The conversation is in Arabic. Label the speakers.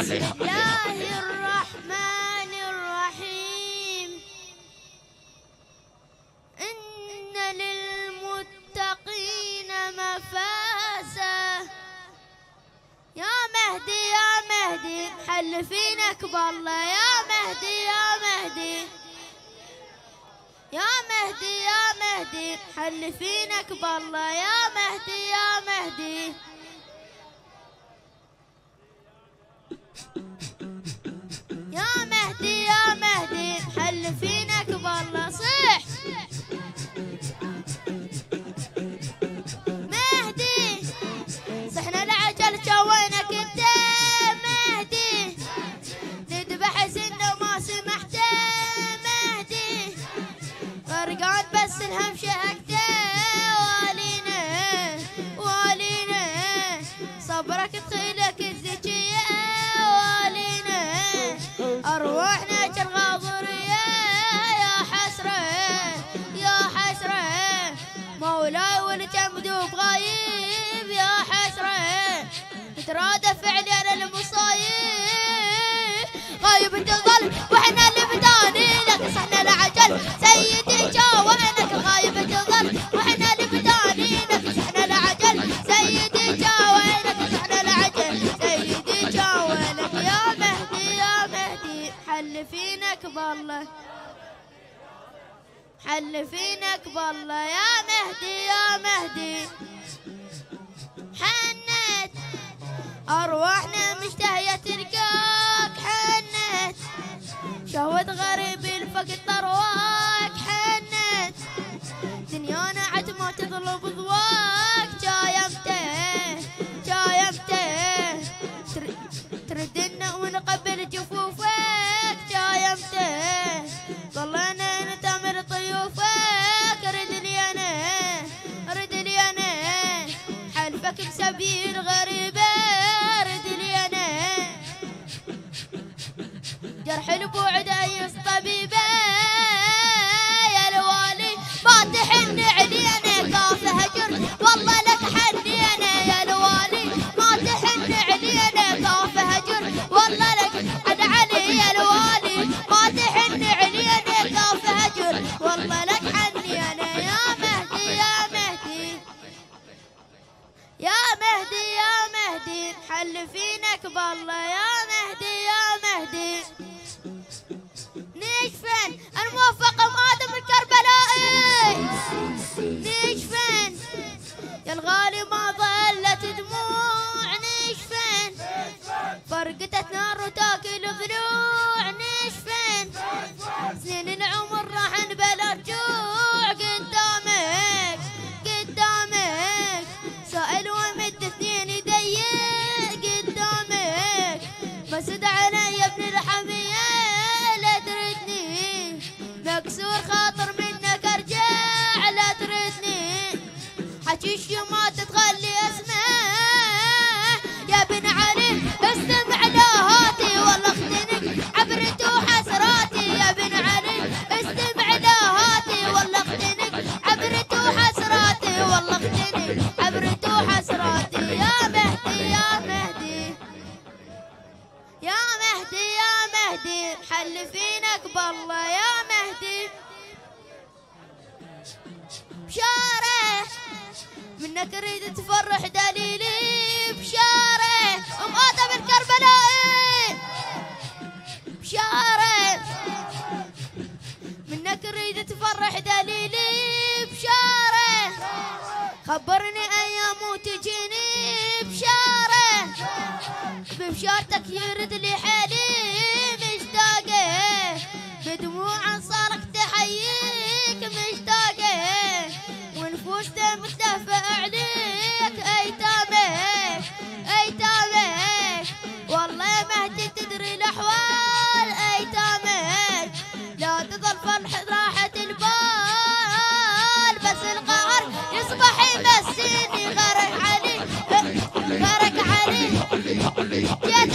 Speaker 1: الله الرحمن الرحيم. إن للمتقين مفازا. يا مهدي يا مهدي حل فينك بالله. يا مهدي يا مهدي يا مهدي يا مهدي حل فينك بالله. يا مهدي يا مهدي يا مهدي يا مهدي حل فينك بالله. صح مهدي صحنا العجل جوينك انت مهدي. نذبح سنة وما سمحت مهدي. غرقان بس الهم شهقته. والينا والينا صبرك تخيلك الذكية. والينا أرواحنا كالغاضرية. يا حسرة يا حسرة مولاي والجمد بغايب. يا حسرة ترادف علينا المصايب. غايب تظل واحنا اللي بداني لك. صحنا العجل سيدي جاوينك. غايب تظل واحنا اللي بداني لك. صحنا العجل سيدي جاوينك. صحنا العجل سيدي جاوينك. يا مهدي يا مهدي حل فينك بالله. حل فينك بالله. يا مهدي يا مهدي حنت أرواحنا مشتهية تلقاك. حنت شهوة غريب الفقد طرواك. حنت دنيانا عتمة تطلب ضواك. جايمته جايمته تردنا ونقبل جفوفك. جايمته ظلنا نتامر طيوفك. رد لي انا رد لي انا حلفك بسبيل غريبة. رد لي انا جرح البعد ايس طبيبة. يا الوالي ما تحن علينا كاف هجر والله لك حنينا. يا الوالي ما تحن علينا كاف هجر والله لك عد علي. يا الوالي ما تحن علينا كاف هجر والله لك حنينا. يا مهدي يا مهدي يا مهدي يا مهدي حل فينك بالله. يا مهدي يا مهدي نيشفن الموفق مادم الكربلائي. نيشفن يا الغالي ما ظلت دموع. نيشفن فرقتت نار وتاكل ضلوع. نيشفن سنين العمر راح نبلا رجوع. قدامك قدامك سائل ومد اثنين يضيق. قدامك بس ادعنا يا ابن الحمية. لا تردني مكسور خاطر منك ارجع. لا تردني حشيش ما تتخلي اسمع. يا بن علي استمع لهاتي والله اختنك عبرتي وحسراتي. يا بن علي استمع لهاتي والله اختنك عبرتي وحسراتي. والله اختنك عبرتي وحسراتي. يا مهدي يا مهدي يا مهدي يا مهدي حل فينك بالله. يا مهدي بشارة منك اريد تفرح دليلي. بشارة ام ادم الكربلائي. بشارة منك اريد تفرح دليلي. بشارة خبرني ايام وتجيني. بشارة ببشارتك يرد لي حالي. مشتاقة بدموع انصارك تحييك. مشتاقة ونفوسنا متدفى عليك. ايتامك ايتامك والله يا مهدي تدري الاحوال. ايتامك لا تظل فرح راحة البال. بس القهر يصبح يمسيني. غرق علي غرق علي جيت